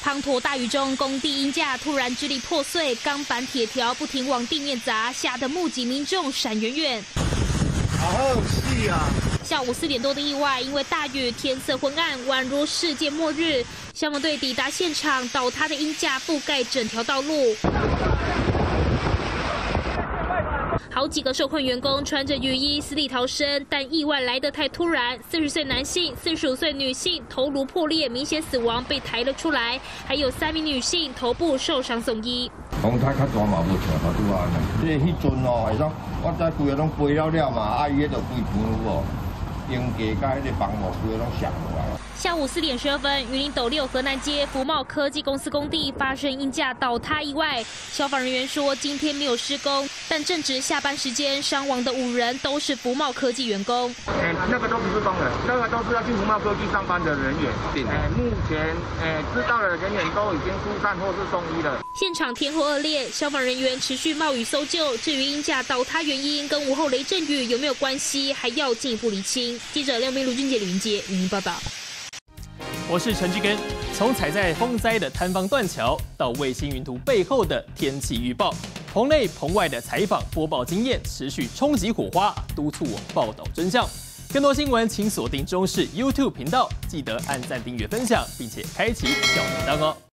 滂沱大雨中，工地鹰架突然支离破碎，钢板铁条不停往地面砸，吓得目击民众闪远远。 好细啊！ 下午4点多的意外，因为大雨，天色昏暗，宛如世界末日。消防队抵达现场，倒塌的鹰架覆盖整条道路。 好几个受困员工穿着雨衣死里逃生，但意外来得太突然。40岁男性、45岁女性头颅破裂，明显死亡，被抬了出来。还有3名女性头部受伤送医。 风太较大嘛，无像头拄安尼。即迄阵哦，会当我知规个拢飞了嘛，啊伊迄个规盘有无？鹰架甲迄个房屋规个拢上落来。 下午4点12分，云林斗六河南街福茂科技公司工地发生鹰架倒塌意外。消防人员说，今天没有施工，但正值下班时间，伤亡的5人都是福茂科技员工。 那个都不是工人，那个都是要去福茂科技上班的人员。目前知道的人员都已经疏散或是送医了。 现场天候恶劣，消防人员持续冒雨搜救。至于鹰架倒塌原因跟午后雷阵雨有没有关系，还要进一步厘清。记者廖明、卢俊杰、李云杰云林报道。 我是陈志根。从踩在风灾的坍方断桥，到卫星云图背后的天气预报，棚内棚外的采访播报经验持续冲击火花，督促我报道真相。更多新闻请锁定中视 YouTube 频道，记得按赞、订阅、分享，并且开启小铃铛哦。